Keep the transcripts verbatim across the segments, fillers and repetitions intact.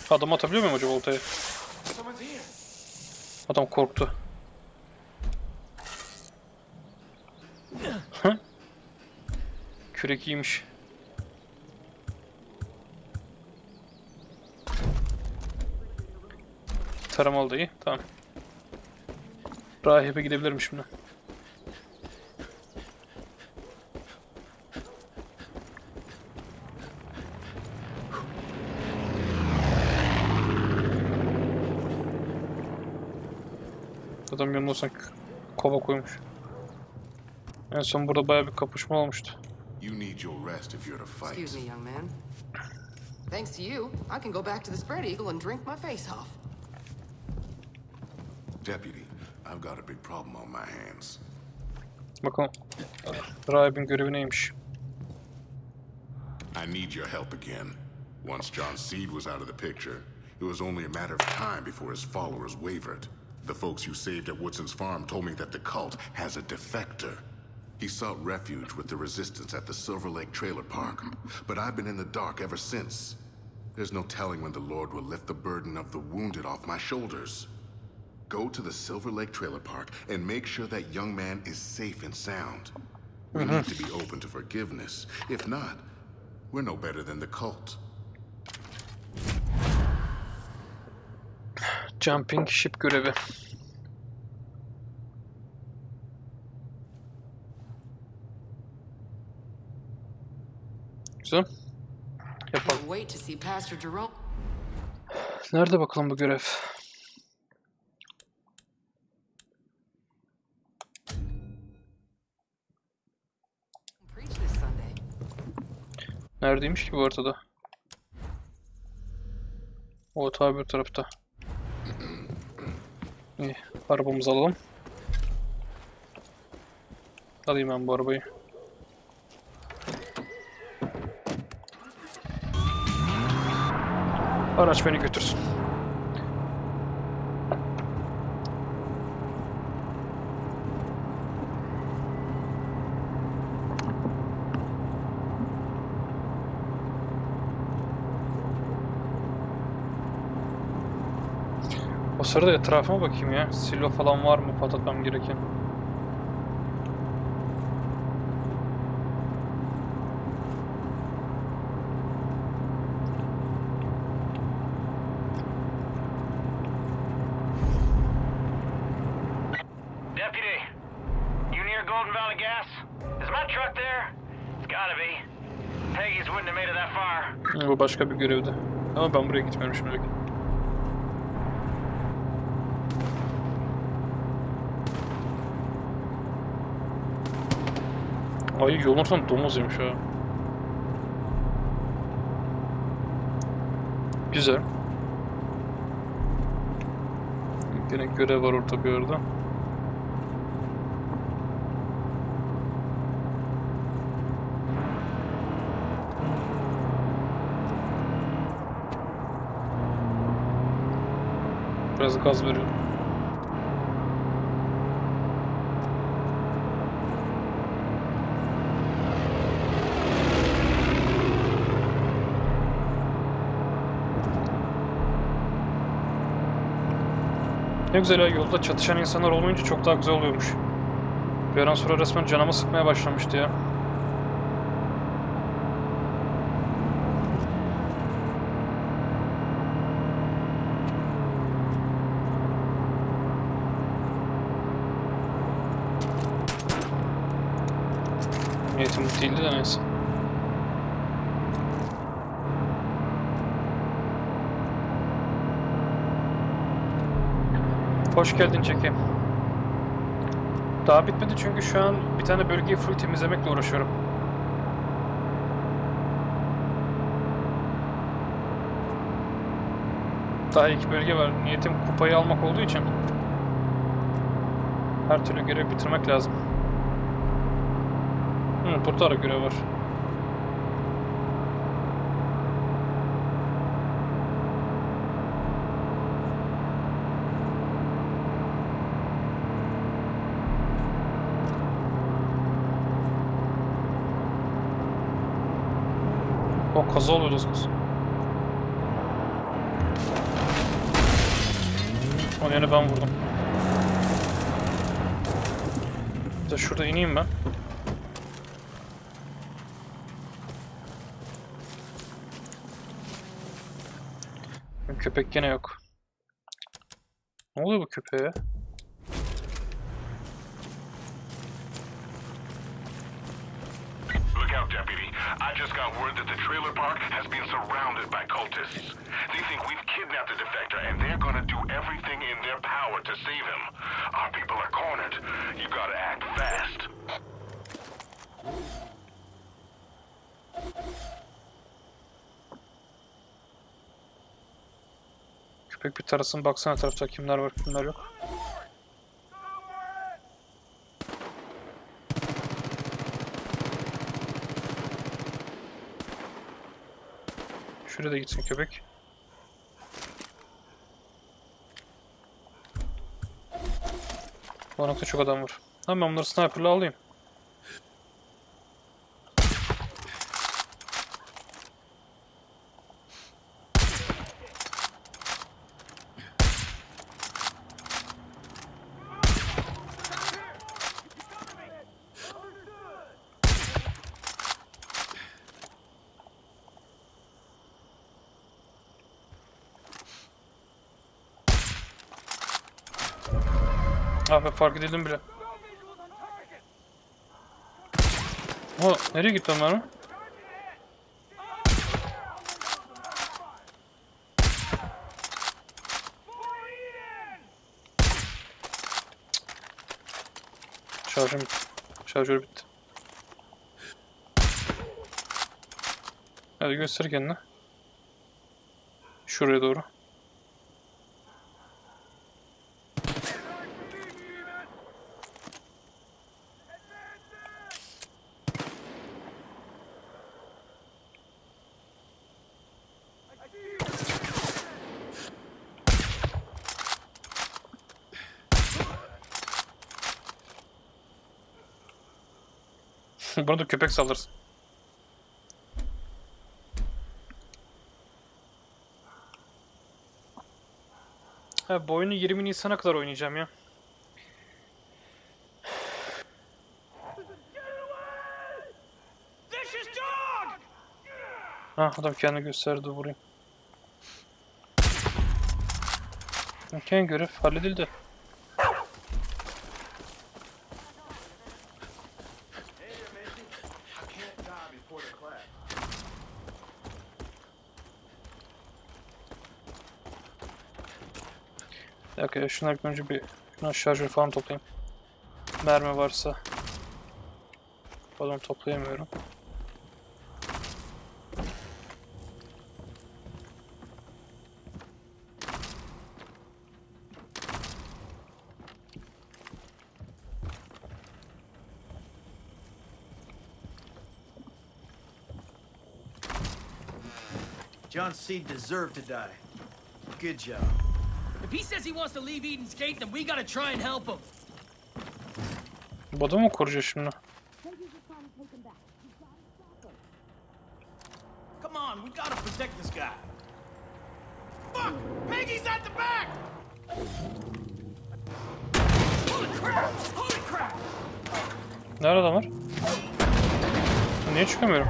Adam atabiliyor muyum acaba oltaya? Adam korktu. Hı? Kürek iyiymiş. Taramalı da iyi. Tamam. Rahibe gidebilirim şimdi. Adam yanına sanki kova koymuş. En son burada bayağı bir kapışma olmuştu. You need your rest if you're to fight. Excuse me, young man. Thanks to you, I can go back to the Spread Eagle and drink my face off. Deputy, I've got a big problem on my hands. Bakalım rahibin görevi neymiş? I need your help again. Once John Seed was out of the picture, it was only a matter of time before his followers wavered. The folks you saved at Woodson's farm told me that the cult has a defector. He sought refuge with the resistance at the Silver Lake Trailer Park, but I've been in the dark ever since. There's no telling when the Lord will lift the burden of the wounded off my shoulders. Go to the Silver Lake Trailer Park and make sure that young man is safe and sound. We mm-hmm. need to be open to forgiveness. If not, we're no better than the cult. Jumping ship görevi. Güzel. Yapalım. Nerede bakalım bu görev? Neredeymiş ki bu ortada? O tabi bir tarafta. İyi, arabamızı alalım. Alayım ben bu arabayı. Araç beni götürsün. O sırada etrafıma bakayım ya. Silo falan var mı patlatmam gereken? Deputy, you near Golden Valley Gas? Is my truck there? It's gotta be. Peggy's wouldn't have made it that far. Bu başka bir görevdi. Ama ben buraya gitmiyorum şimdilik. Ay yolun ortasında domuz yemiş ha. Güzel. Yine görev var orada bir yerde. Biraz gaz veriyorum. Ne güzel ya, yolda çatışan insanlar olmayınca çok daha güzel oluyormuş. Bir an sonra resmen canımı sıkmaya başlamıştı ya. Niyetim bu değildi de neyse. Hoş geldin Jackie. Daha bitmedi çünkü şu an bir tane bölgeyi full temizlemekle uğraşıyorum. Daha iki bölge var. Niyetim kupayı almak olduğu için her türlü görevi bitirmek lazım. Hı, burada da görev var. O kaza oluyordu az kız. Onun yerine ben vurdum. Bir de şurada ineyim ben. Köpek gene yok. Ne oluyor bu köpeğe? Look out, deputy. I just got word that the trailer park has been surrounded by cultists. They think we've kidnapped the defector, and they're gonna do everything in their power to save him. Our people are cornered. You gotta act fast. Köpek bir tarasın, baksana etrafta kimler var kimler yok. Şuraya da gitsin köpek. Bu nokta çok adam var. Tamam, ben bunları sniper'la alayım. Ah, ben fark edildim bile. O nereye gitti onlar mı? Şarjım bitti. Şarjör bitti. Hadi göster kendini. Şuraya doğru. Bana da köpek saldırsın. Ha, bu oyunu yirmi Nisan'a kadar oynayacağım ya. Ha, adam kendini gösterdi, vurayım. Okey, görev halledildi. Bir dakika ya, şuna bir önce bir şuna şarjör falan toplayayım. Mermi varsa. Balon toplayamıyorum. John Seed deserved to die. Good job. If he says he wants to leave Eden's Gate, then we gotta try and help him. Bu adamı mı koruyacağız şimdi? Come on, we gotta protect this guy. Fuck! Peggy's at the back! Holy crap! Holy crap! Nerede adam var? Niye çıkamıyorum?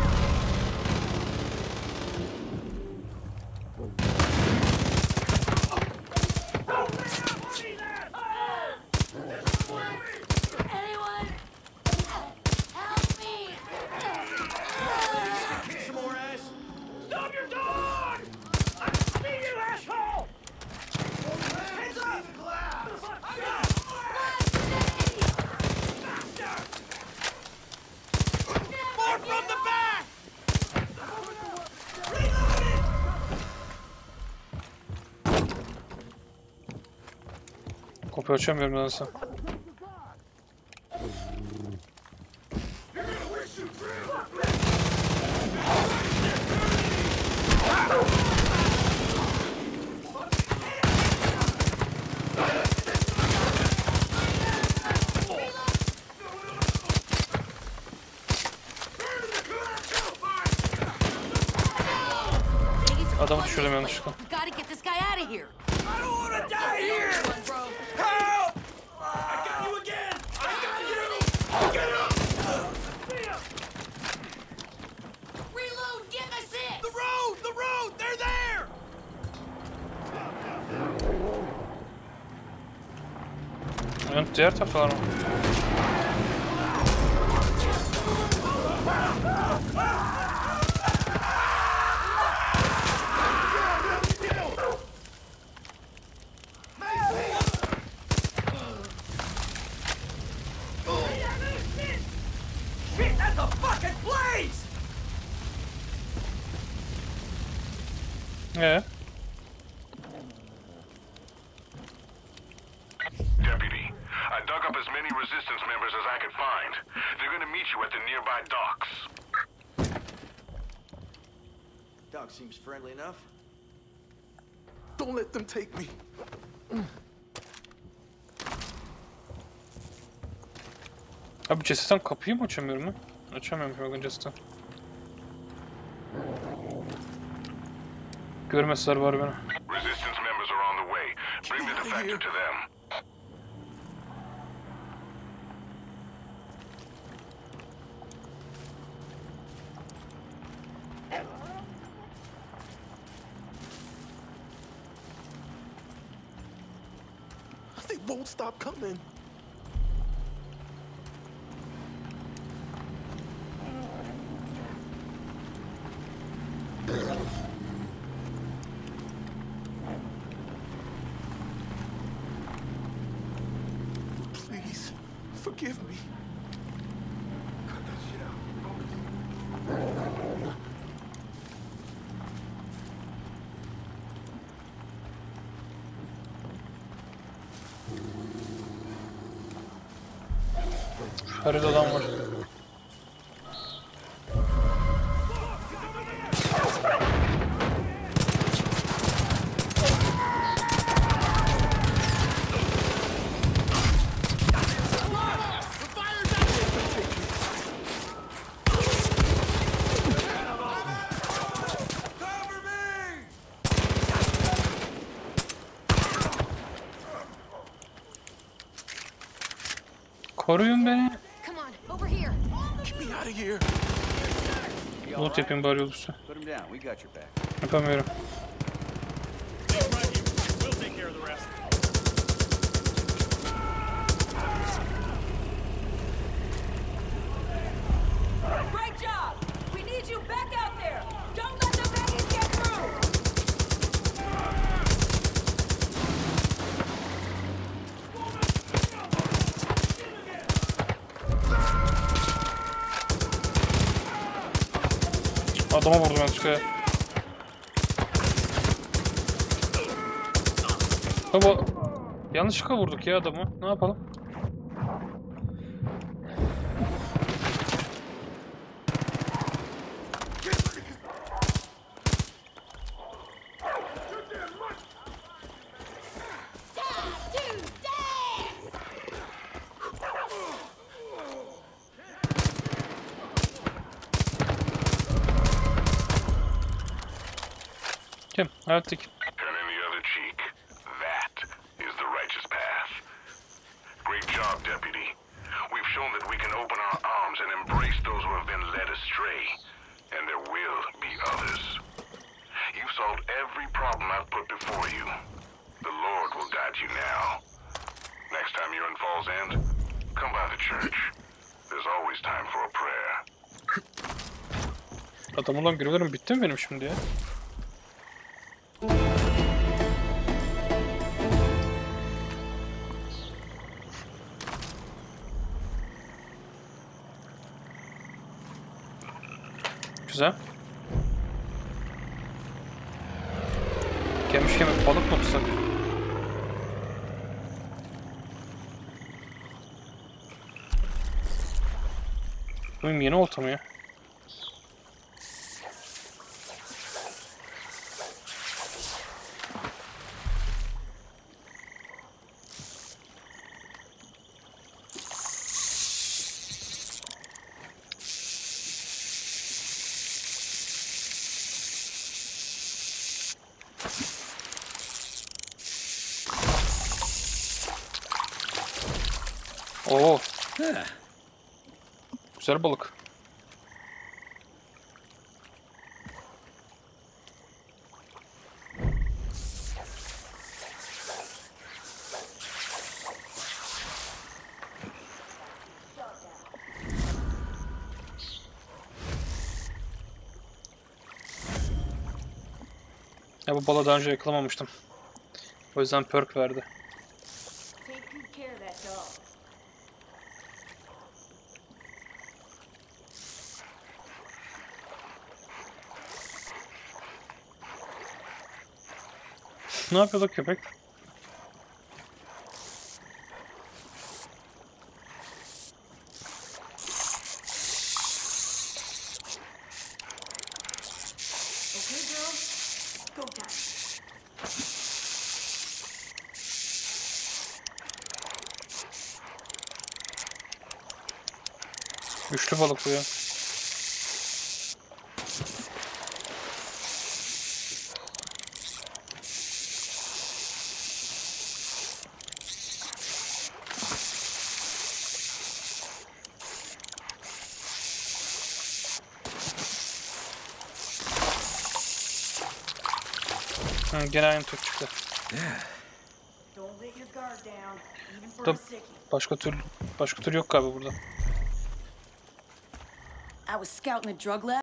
Kapıyı açamıyorum nedense. Adamı düşürdüm yanlışlıkla. Gotta get this guy out of here. I don't want to die here! Run, bro. Help! I got you again! I got you! Get up! Reload, give us it! The road! The road! They're there! Yani diğer taraftalar mı? Shit, that's a fucking place! Ee? Deputy, I dug up as many resistance members as I could find. They're gonna meet you at the nearby docks. Dog seems friendly enough. Don't let them take me. Abi cesetten kapıyı mı açamıyorum lan? Açamıyorum bakın cesetten. Görmezler var beni. Resistance members are on the way. Bring the defector to them. They won't stop coming. Please, forgive me. Cut that shit out. Haritadan var. Cover me! Koruyun beni. Come on, over here. Get me out of here. Loot yapayım bari olursa. Put him down. We got your back. Yapamıyorum. We'll take care of the rest. Great job! We need you back out there! Don't let the Peggies get through! Adama vurdum yanlışlıkla. Baba yanlışlıkla vurduk ya adamı. Ne yapalım? Kim? Hallettik. Turn in the other cheek. That is the righteous path. Great job, Deputy. We've shown that we can open our arms and embrace those who have been led astray. And there will be others. You've solved every problem I've put before you. The Lord will guide you now. Next time you're in Falls End, come by the church. There's always time for a prayer. Adam olan görevlerim bitti mi benim şimdi ya? Güzel. Gelmişken bir balık mı tutsak? Benim yeni olta mı ya? Oo. Güzel balık. Ya bu balığı daha önce yakalamamıştım. O yüzden perk verdi. Take good care of that dog. Ne yapıyordu köpek? Okay, girls? Go time. Güçlü balık bu ya. Hı, gene aynı tür çıktı. Don't let your guard down, even for Da a sickie. başka tür başka tür yok galiba burada. I was scouting the drug lab.